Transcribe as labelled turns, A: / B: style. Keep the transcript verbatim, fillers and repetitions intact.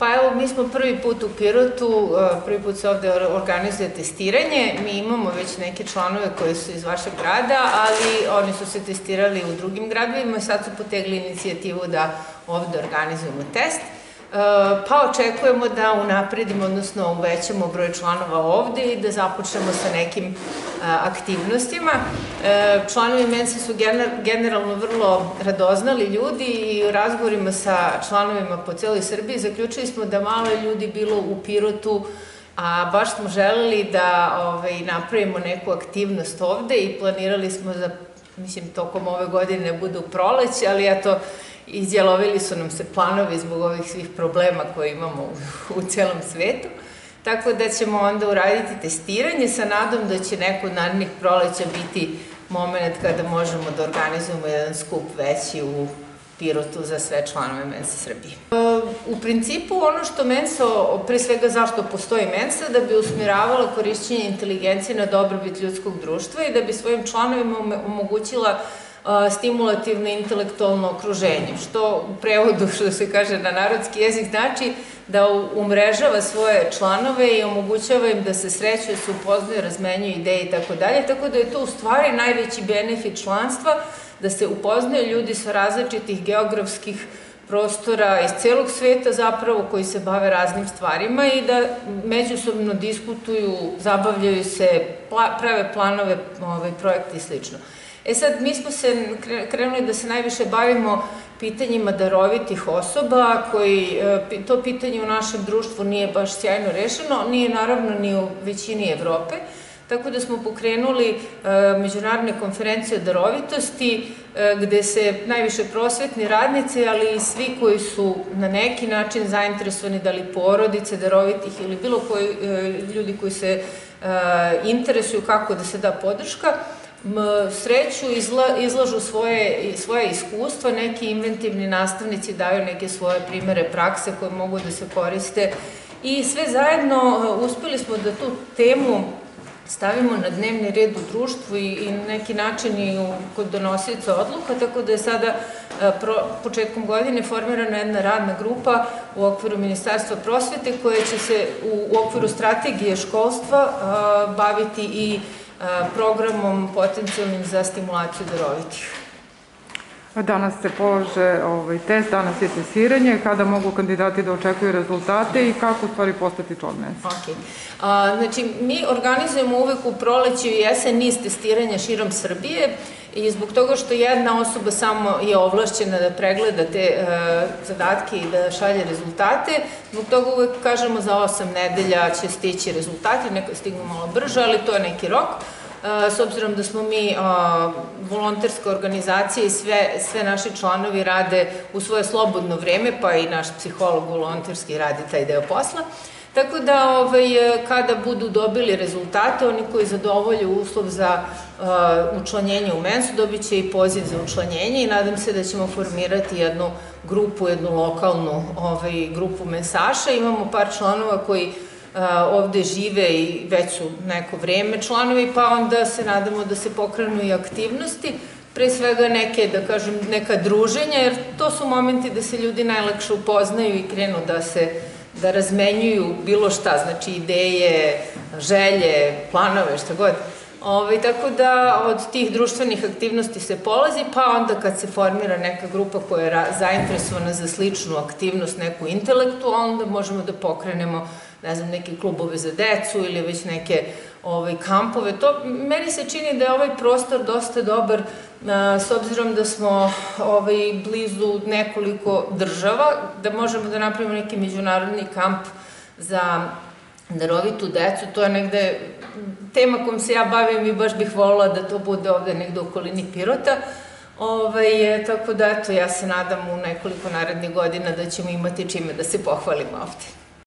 A: Pa evo, mi smo prvi put u Pirotu, prvi put se ovde organizuje testiranje. Mi imamo već neke članove koji su iz vašeg grada, ali oni su se testirali u drugim gradovima i sad su potegli inicijativu da ovde organizujemo test. Pa očekujemo da unapredimo, odnosno uvećamo broj članova ovde i da započnemo sa nekim aktivnostima. Članovi Mense su generalno vrlo radoznali ljudi i u razgovorima sa članovima po celoj Srbiji zaključili smo da malo je ljudi bilo u Pirotu, a baš smo želeli da napravimo neku aktivnost ovde i planirali smo za, mislim, tokom ove godine ne bude u proleće, ali eto, izjelovili su nam se planovi zbog ovih svih problema koje imamo u celom svetu. Tako da ćemo onda uraditi testiranje sa nadom da će neko od narednih proleća biti moment kada možemo da organizujemo jedan skup veći u Pirotu za sve članove Mense Srbije. U principu ono što Mensa, pre svega zašto postoji Mensa, da bi usmjeravala korišćenje inteligencije na dobrobit ljudskog društva i da bi svojim članovima omogućila stimulativno intelektualno okruženje, što u prevodu, što se kaže na narodski jezik, znači da umrežava svoje članove i omogućava im da se sreću, da se upoznaju, razmenjuju ideje i tako dalje, tako da je to u stvari najveći benefit članstva, da se upoznaju ljudi sa različitih geografskih prostora iz celog sveta zapravo koji se bave raznim stvarima i da međusobno diskutuju, zabavljaju se, prave planove, projekte i slično. E sad, mi smo se krenuli da se najviše bavimo pitanjima darovitih osoba, koji to pitanje u našem društvu nije baš sjajno rešeno, nije naravno ni u većini Evrope, tako da smo pokrenuli međunarodne konferencije o darovitosti, gde se najviše prosvetni radnici, ali i svi koji su na neki način zainteresovani, da li porodice darovitih ili bilo koji ljudi koji se interesuju kako da se da podrška, sreću, izlažu svoje iskustva, neki inventivni nastavnici daju neke svoje primere prakse koje mogu da se koriste i sve zajedno uspeli smo da tu temu stavimo na dnevni red u društvu i na neki način i kod donosioca odluka, tako da je sada početkom godine formirana jedna radna grupa u okviru Ministarstva prosvete koja će se u okviru strategije školstva baviti i programom potencijalnim za stimulaciju darovitih.
B: Danas se polaže test, danas je testiranje, kada mogu kandidati da očekuju rezultate i kako u stvari postati član Mense?
A: Ok. Znači, mi organizujemo uvek u proleću i jesen niz testiranja širom Srbije i zbog toga što jedna osoba samo je ovlašćena da pregleda te zadatke i da šalje rezultate, zbog toga uvek kažemo za osam nedelja će stići rezultati, neko stignu malo brže, ali to je neki rok. S obzirom da smo mi volonterska organizacija i sve naši članovi rade u svoje slobodno vreme, pa i naš psiholog volonterski radi taj deo posla. Tako da kada budu dobili rezultate, oni koji zadovolju uslov za učlanjenje u Mensu dobit će i poziv za učlanjenje i nadam se da ćemo formirati jednu grupu, jednu lokalnu grupu mensaša. Imamo par članova koji ovde žive i već su neko vreme članovi, pa onda se nadamo da se pokrenu i aktivnosti, pre svega neke, da kažem, neka druženja, jer to su momenti da se ljudi najlakše upoznaju i krenu da se, da razmenjuju bilo šta, znači ideje, želje, planove, šta god. Tako da od tih društvenih aktivnosti se polazi, pa onda kad se formira neka grupa koja je zainteresovana za sličnu aktivnost, neku intelektualnu, onda možemo da pokrenemo, ne znam, neke klubove za decu ili već neke kampove. Meni se čini da je ovaj prostor dosta dobar, s obzirom da smo blizu nekoliko država, da možemo da napravimo neki međunarodni kamp za darovitu decu. To je negde tema kojom se ja bavim i baš bih volila da to bude ovde negde u okolini Pirota. Tako da, eto, ja se nadam u nekoliko narednih godina da ćemo imati čime da se pohvalimo ovde.